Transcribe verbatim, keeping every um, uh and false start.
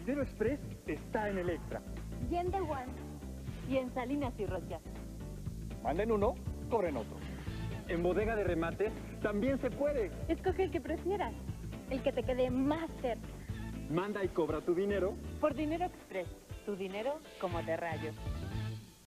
Dinero Express está en el Extra. Y en The One. Y en Salinas y Rocha. Manden uno, cobren otro. En Bodega de Remates también se puede. Escoge el que prefieras. El que te quede más cerca. Manda y cobra tu dinero. Por Dinero Express. Tu dinero como de rayos.